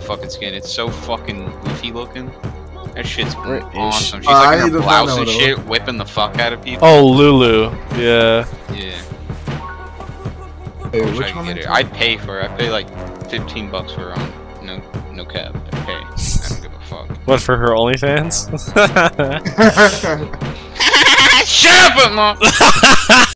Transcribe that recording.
fucking skin. It's so fucking goofy looking. That shit's Where is awesome. she? She's like I in need her to blouse find and out, shit, whipping the fuck out of people. Oh, Lulu. Yeah. Yeah. Hey, I wish I which could one? get it. I'd pay for it. I'd pay like $15 for her on no cap. I'd pay. I don't give a fuck. What, for her OnlyFans? Are Shut up, mom!